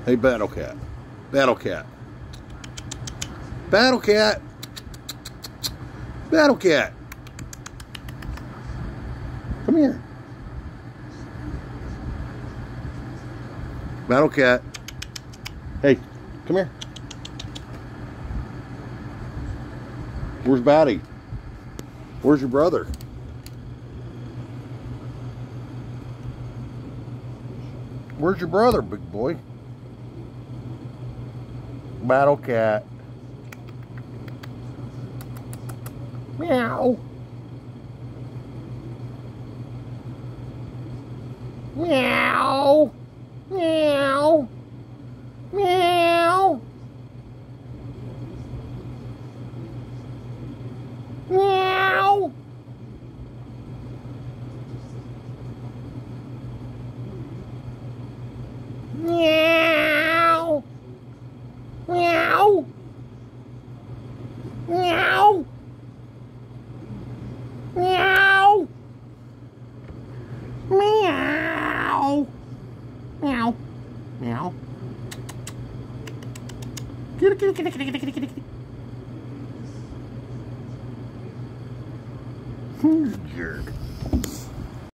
Hey, Battle Cat. Battle Cat. Battle Cat. Battle Cat. Come here. Battle Cat. Hey, come here. Where's Batty? Where's your brother? Where's your brother, big boy? Battle Cat. Meow. Meow. Meow. Meow. Meow. Meow. Meow. Meow. Meow. Meow. Meow. Meow. Kitty, kitty, kitty, kitty, kitty, kitty, kitty. Jerk.